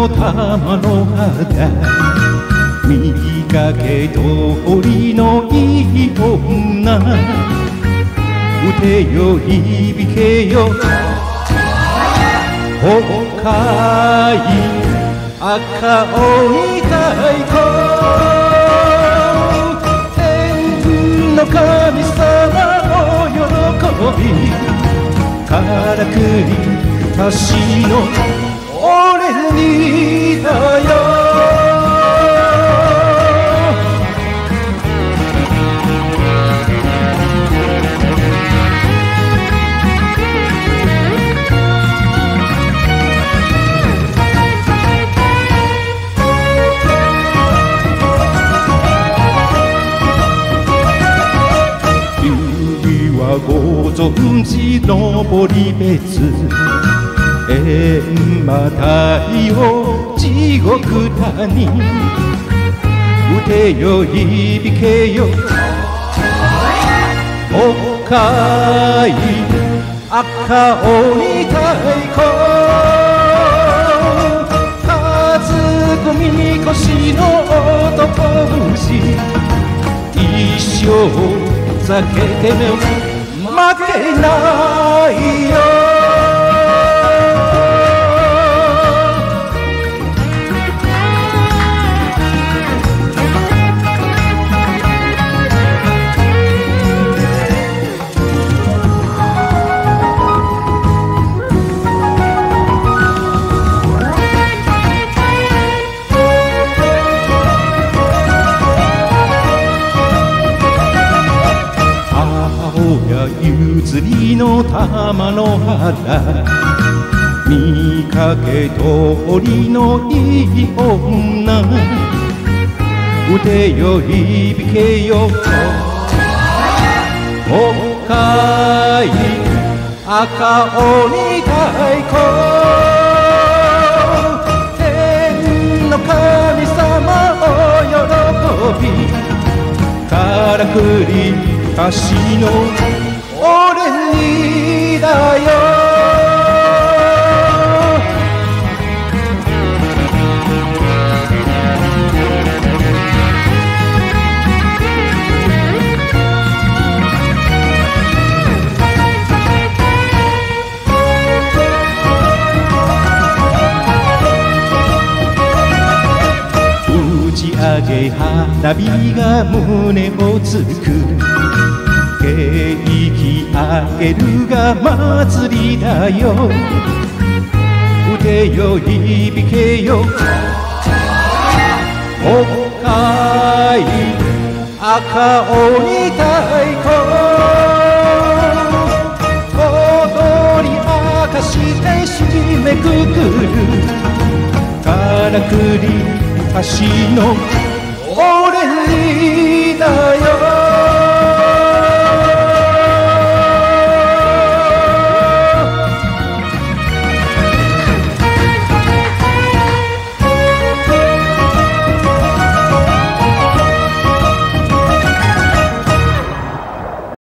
の玉の肌、見かけ通りのいい女、腕よ響けよ深い赤青い太鼓、天の神様の喜びからくりたしの俺にだよ。ご存知登別閻魔大王地獄谷、腕よ響けよ深い赤青い太鼓、担ぐみこしの男節、一生避けても負けないよ。ゆずりの玉の肌、見かけ通りのいい女、腕よ響けよ深い赤青い太鼓、天の神様お喜びからくりたしの俺にだよ。打ち上げ花火が胸をつく、ケーキあげるが祭りだよ。腕よ響けよ深い赤青い太鼓、踊り明かして締めくくるからくり橋の俺にだよ。